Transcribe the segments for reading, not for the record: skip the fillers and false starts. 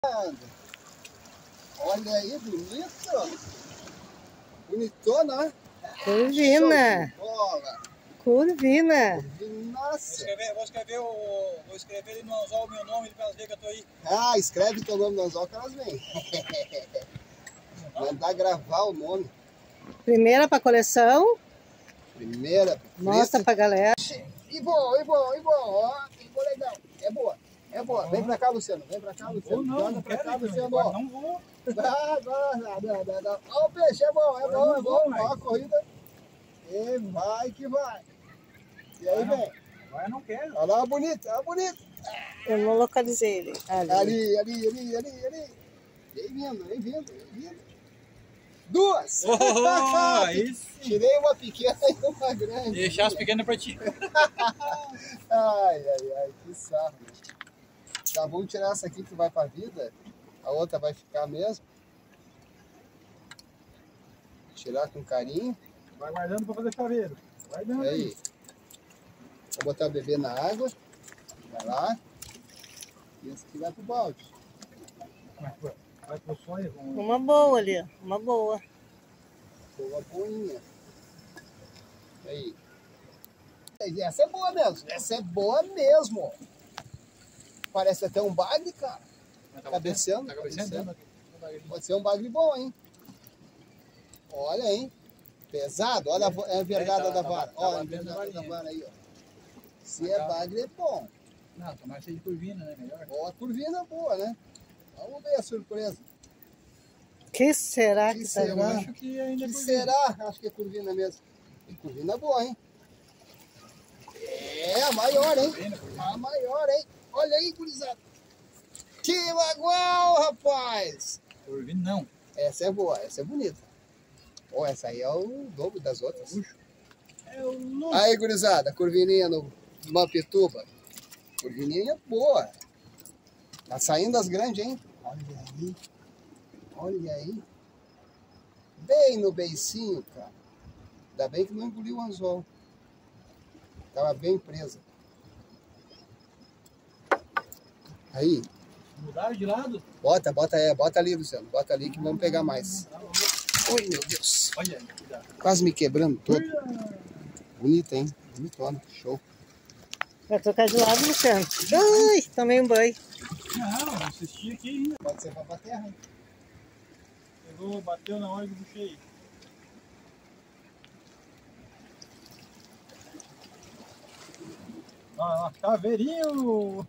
Olha aí, bonito. Bonitona, né? Curvina. Curvina. Nossa. Vou escrever ali no anzol o meu nome para elas verem que eu tô aí. Ah, escreve teu nome no anzol que elas vêm. Mandar gravar o nome. Primeira para coleção. Primeira. Mostra pra galera. E bom. Ó, que bom legal. É boa. É boa. Vem pra cá, Luciano. Vem pra cá, Luciano. Não pra cá, Luciano. não vou. Não. Ó, o peixe é bom. Ó, a corrida. E vai que vai. E aí, vem. Agora não quero. Olha lá, bonito. Eu não localizei ele. Ali. Vem vindo. Duas! Tirei uma pequena e uma grande. Deixar as pequenas pra ti. Ai, que sarro. Tá, vamos tirar essa aqui que vai pra vida. A outra vai ficar mesmo. Tirar com carinho. Vai guardando pra fazer chaveiro. Guardando aí. Vou botar o bebê na água. Vai lá. E esse aqui vai pro balde. Vai pro sonho. Uma boa ali, uma boa. Boa boinha. Aí. Essa é boa mesmo. Parece até um bagre, cara. Cabeceando. Tá cabeceando? Pode ser um bagre bom, hein? Olha, hein? Pesado. Olha a envergada da vara. Olha a envergada da vara aí, ó. Se é bagre, é bom. Não, tomara ser de curvina, né? Melhor. Ó, a curvina é boa, né? Vamos ver a surpresa. Que será que tá será? Acho que ainda é Que curvina. será? Acho que é curvina mesmo. E curvina é boa, hein? É a maior, hein? A maior, hein? Olha aí, gurizada. Que bagual, rapaz! Curvina não. Essa é boa, essa é bonita. Ó, essa aí é o dobro das outras. É o louco. Aí, gurizada, curvininha no Mampituba. Curvininha boa. Tá saindo as grandes, hein? Olha aí. Bem no beicinho, cara. Ainda bem que não engoliu o anzol. Tava bem presa. Aí. Mudaram de lado? Bota ali, Luciano. Bota ali que vamos pegar mais. Oi, meu Deus. Olha aí, cuidado. Quase me quebrando todo. Bonita, hein? Bonitona. Show. Vai trocar de lado, Luciano. Ai, tomei um banho. Não, assisti aqui ainda. Pode ser pra terra, hein? Pegou, bateu na hora que eu puxei. Olha lá, chaveirinho!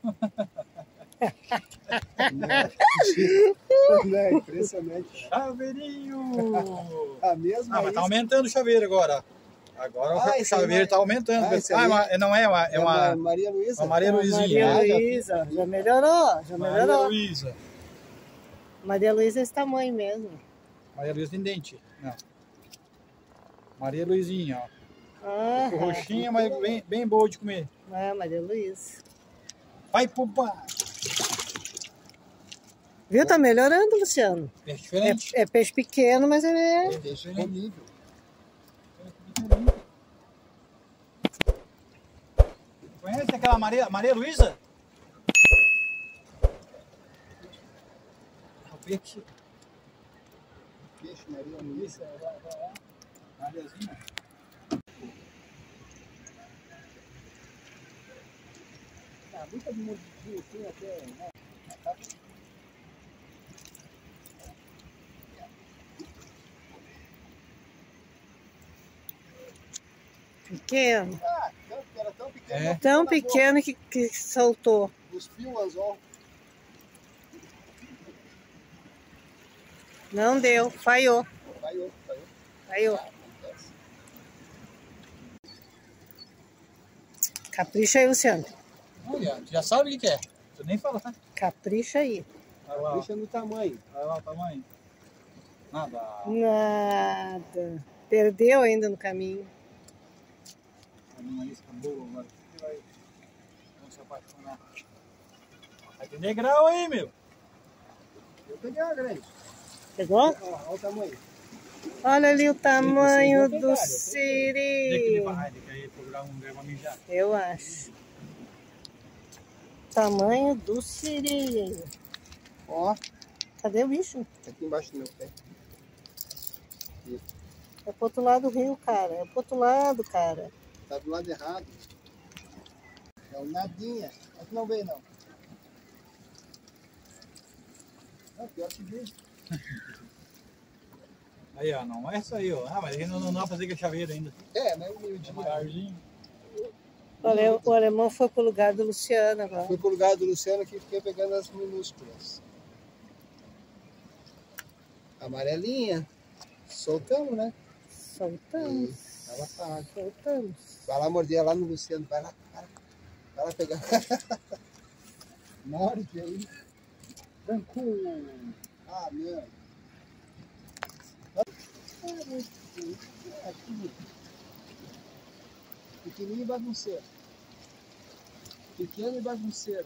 Não, impressionante. Chaveirinho! A mesma Ah, mas tá aumentando o chaveiro agora. Agora o chaveiro tá aumentando. Não é uma... É uma Maria Luísa. Uma Maria Luizinha. Maria Luísa, já melhorou, Maria Luísa. Maria Luísa é esse tamanho mesmo. Maria Luísa tem dente. Não. Maria Luizinha, ó. Ah, Roxinha, mas bem boa de comer. é, Maria Luísa. Vai pro bar. Viu? Tá melhorando, Luciano. Peixe diferente. É peixe pequeno, mas é... Peixe comível. Conhece aquela Maria Luísa? O peixe. Peixe Maria Luísa. Mariazinha. Ah, muita mordidinha assim até, né? pequeno. Ah, era tão pequeno. É. Tão pequeno que soltou. Cuspiu o anzol. Não deu, falhou. Caiu. Capricha aí, Luciano. Olha, já sabe o que é. Você nem falar. Capricha aí. Olha lá, Deixa no tamanho. olha lá o tamanho. Nada. Nada. Perdeu ainda no caminho. Uma isca boa agora. Vamos se apaixonar. Vai ter negrão aí, meu. Eu peguei uma grande. Pegou? Olha o tamanho. Olha ali o tamanho Vocês do vão pegar, siri. Ele quer procurar um lugar pra mijar. Eu acho. Tamanho do siri. Ó, Cadê o bicho? tá aqui embaixo do meu pé. É pro outro lado do rio, cara. É pro outro lado, cara. Tá do lado errado. É o nadinha. Aqui não veio, não. Não, pior que veio. Aí, ó, não é isso aí, ó. Ah, mas ainda não dá pra fazer que é chaveiro ainda. É, mas meio de É maiorzinho. O alemão foi pro lugar do Luciano agora. Fui pro lugar do Luciano que fiquei pegando as minúsculas. Amarelinha. Soltamos, né? Soltamos. Ela tá. Soltamos. Vai lá morder lá no Luciano. Vai lá, vai lá pegar. Morde aí. Tranquilo. Ah, meu. Aqui. Pequenininho e bagunceiro. Pequeno e bagunceiro.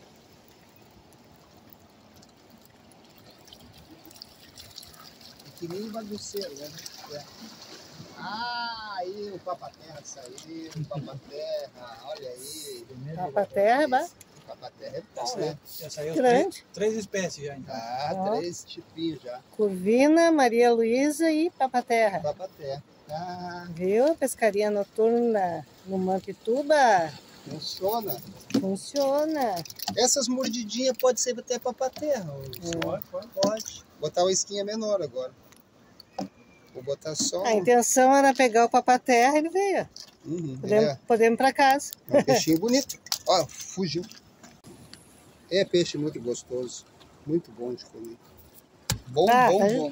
Pequenininho e bagunceiro, né? É. Ah, aí o Papa-Terra saiu, o Papa-Terra, olha aí. Papa-Terra, vai. Papa-Terra é bom, né? Já saiu Grande. três espécies já, então. Ah, Ó. 3 tipinhos já. Curvina, Maria Luísa e Papa-Terra. Papa-Terra. Ah, Viu? Pescaria noturna no Mampituba. funciona. Funciona. Essas mordidinhas pode ser até Papa-Terra. Pode. Botar uma isquinha menor agora. Vou botar só. A intenção era pegar o Papa-Terra e ele veio. Podemos ir pra casa. É um peixinho bonito. Ó, fugiu. É peixe muito gostoso. Muito bom de comer. Bom, Ah, bom, tá. bom.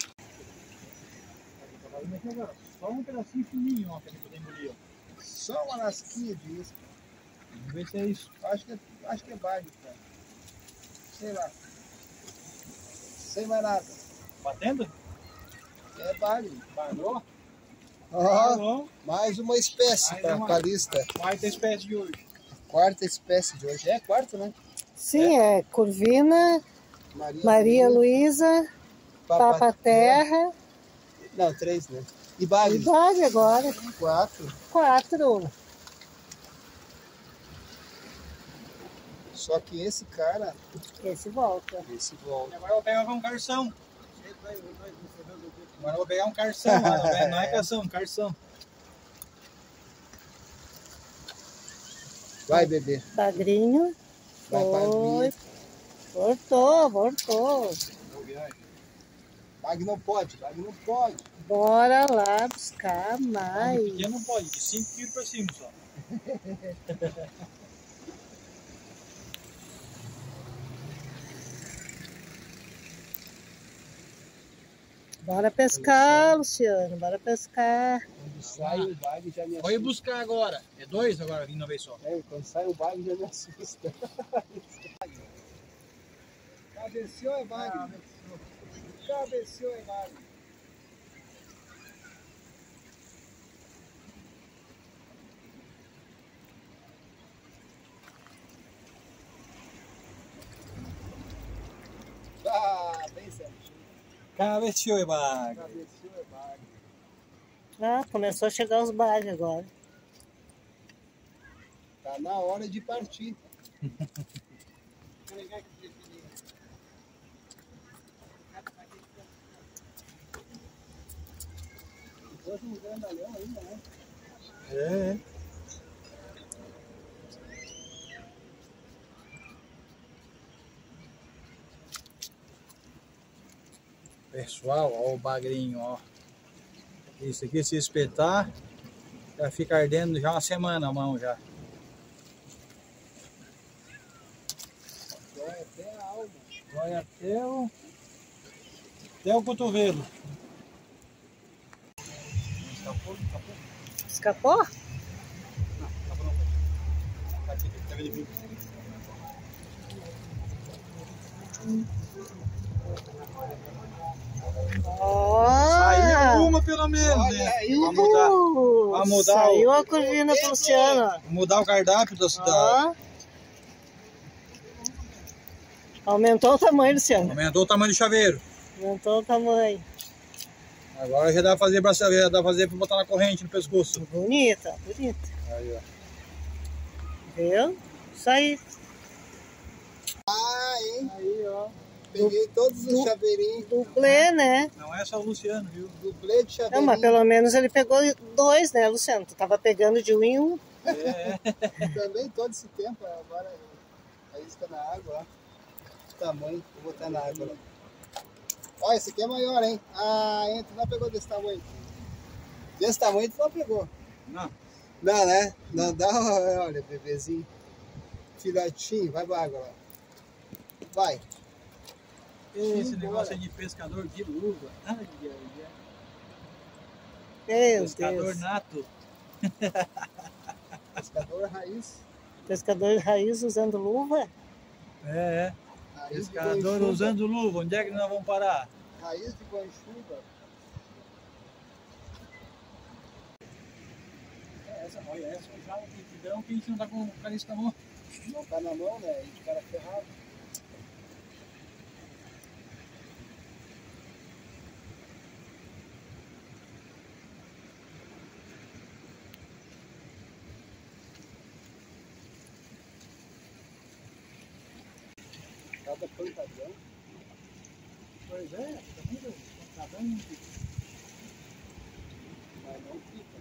Só um pedacinho fininho, ó, pra gente poder engolir, ó. Só uma lasquinha de isca. Vamos ver se é isso. Acho que é bagre, cara. Sei lá. Sem mais nada. Batendo? É bagre. Parou? Ó, Parou. mais uma espécie Mais para uma. a lista. Quarta espécie de hoje. Quarta espécie de hoje. É quarta, né? Sim, é Curvina, Maria Luísa, Papa-Terra Não, 3, né? E e bagre. Bagre agora. 4. 4. Só que esse cara, Esse volta. esse volta. Agora eu vou pegar um carção. Agora eu vou pegar um carção. Não é carção, um carção. Vai, bebê. Bagrinho. Vai, Foi. bagre. Voltou. Bagre não pode, bagre não pode. Bora lá buscar O mais. pequeno não pode, de 5 quilos pra cima só. Bora pescar, Luciano. Bora pescar. Quando sai o bagre já me assusta. Vou ir buscar agora. É 2 agora, vindo uma vez só. É, quando sai o bagre já me assusta. Cabeceou é bagre. Cabeceou é bagre. Ah, bem certinho. Cabeceou e bagre. Cabeceou é bagre. Ah, começou a chegar os bagres agora. Tá na hora de partir. Depois um grandalhão ainda, né? É. Pessoal, ó o bagrinho, ó. Isso aqui, se espetar, já fica ardendo já uma semana a mão já. Dói até a alma. Vai até o cotovelo. Escapou? Escapou? Tá aqui, tá vendo? Saiu uma pelo menos, Olha né? aí. Vamos mudar Saiu a curvina pro Luciano. ó. mudar o cardápio da cidade. Ó. Aumentou o tamanho, Luciano. Aumentou o tamanho do chaveiro. Aumentou o tamanho. Agora já dá pra fazer braçadeira, dá pra fazer pra botar na corrente no pescoço. Bonita, bonita. Aí, ó. Viu? Isso aí. Ah, hein? Aí, ó. peguei todos os chaveirinhos. Dublê, né? Não é só o Luciano, viu? Dublê de chaveirinho. Não, mas pelo menos ele pegou 2, né, Luciano? Tu tava pegando de 1 em 1. Também todo esse tempo, agora a isca na água, ó. O tamanho, vou botar na água. Ó, esse aqui é maior, hein? Ah, tu não pegou desse tamanho. Desse tamanho tu não pegou. Não. Não, né? Não dá, olha, bebezinho. Filhotinho, vai pra água lá. Vai. Esse negócio aí de pescador de luva. Ai, ai, ai. Meu Pescador Deus. nato. Pescador raiz. Pescador raiz usando luva? É. Raiz de Pescador guanchuva. usando luva. Onde é que nós vamos parar? Raiz de guanchuva. Olha, essa já um pitidão que a gente não tá com o caniço na mão. Não tá na mão, né? A gente cara ferrado. Cada pancadão. Pois é, tá muito pancadão. Mas não fica.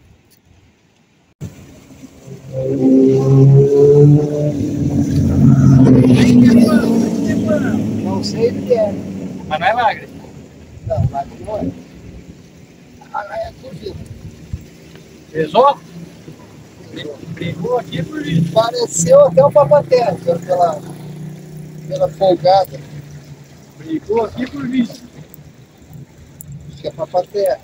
Não sei o que é. Mas não é magre. Não, mas não é. Ah, é curvinho. Pesou? Brigou aqui por isso. Pareceu até o papaté, pela folgada. Brigou aqui por isso. Acho que é papaté.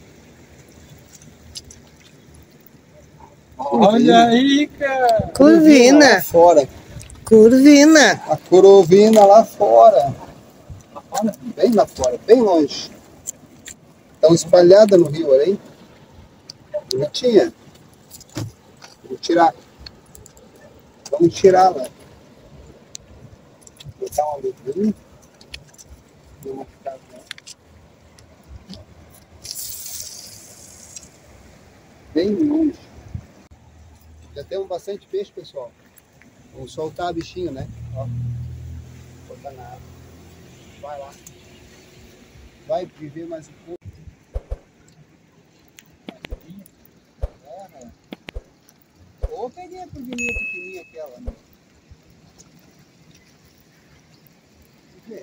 Olha aí, cara. Curvina. Lá fora. Curvina. A corvina lá fora. Bem lá fora, bem longe. Estão espalhadas no rio, olha aí. Bonitinha. Vou tirar. Vamos tirar lá. Vou botar uma luvinha. Deu uma ficada, né? Bem longe. Já temos bastante peixe, pessoal. Vamos soltar bichinho, né? Ó. Botar na água. Vai lá. Vai viver mais um pouco. Ou peguei a turbininha pequenininha aquela, né? Vê.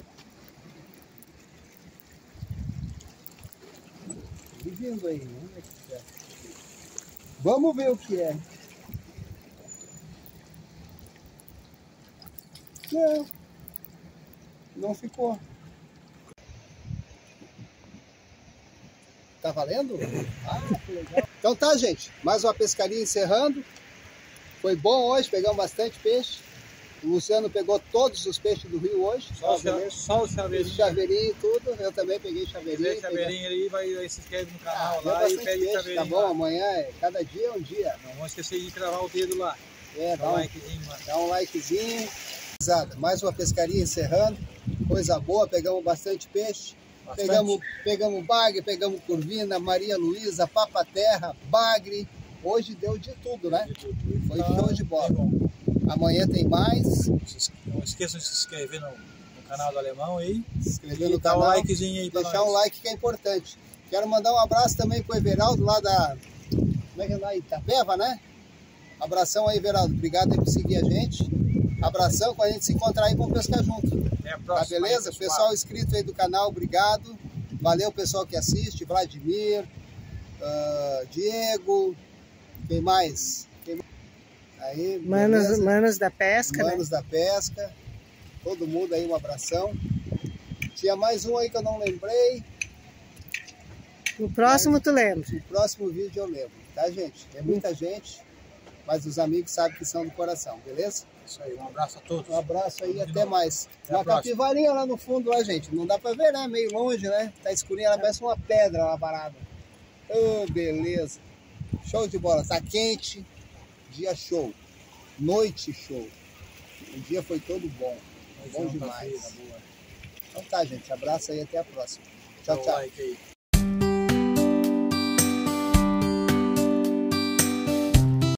Vindo aí, vamos ver o que é. Vamos ver o que é. Não. Não ficou. Tá valendo? Ah, que legal. Então tá, gente. Mais uma pescaria encerrando. Foi bom hoje, pegamos bastante peixe. O Luciano pegou todos os peixes do rio hoje. Só o chaveirinho. Chaveirinho e tudo. Eu também peguei chaveirinho. Se chaveirinho aí, vai se inscreve no canal Deu lá e bastante pede peixe, chaveirinho. tá bom? Lá. Amanhã, cada dia é um dia. Não vamos esquecer de cravar o dedo lá. É, Dá um likezinho lá. dá um likezinho. Mais uma pescaria encerrando. Coisa boa, pegamos bastante peixe. Bastante. Pegamos bagre, pegamos curvina, Maria Luísa, papaterra, bagre. Hoje deu de tudo, né? Foi show de bola. Amanhã tem mais. Não esqueçam de se inscrever no canal do Alemão aí. Se inscrever E no dar canal. um likezinho aí pra Deixar nós. um like que é importante. Quero mandar um abraço também pro Everaldo lá da... Como é que é lá? Itapeva, né? Abração aí, Everaldo. Obrigado aí por seguir a gente. Abração, quando a gente se encontrar aí, vamos pescar junto. Até a Tá próxima. beleza? Aí, Pessoal inscrito aí do canal, obrigado. Valeu, pessoal que assiste. Vladimir, Diego, quem mais? Aí, beleza? Manos da pesca, Manos da pesca. Todo mundo aí, um abração. Tinha mais um aí que eu não lembrei. né? No próximo tu lembra. No próximo vídeo eu lembro, tá, gente? É muita gente, mas os amigos sabem que são do coração, beleza? Isso aí, um abraço a todos. Um abraço aí, Vamos de até novo. mais. Até a Uma próxima. capivarinha lá no fundo, lá, gente. Não dá pra ver, né? Meio longe, né? Tá escurinha, ela parece uma pedra lá parada. Oh, beleza. Show de bola. Tá quente, dia show. Noite show. O dia foi todo bom. Bom demais. Então tá, gente. Abraço aí, até a próxima. Tchau, Dá um tchau. like aí.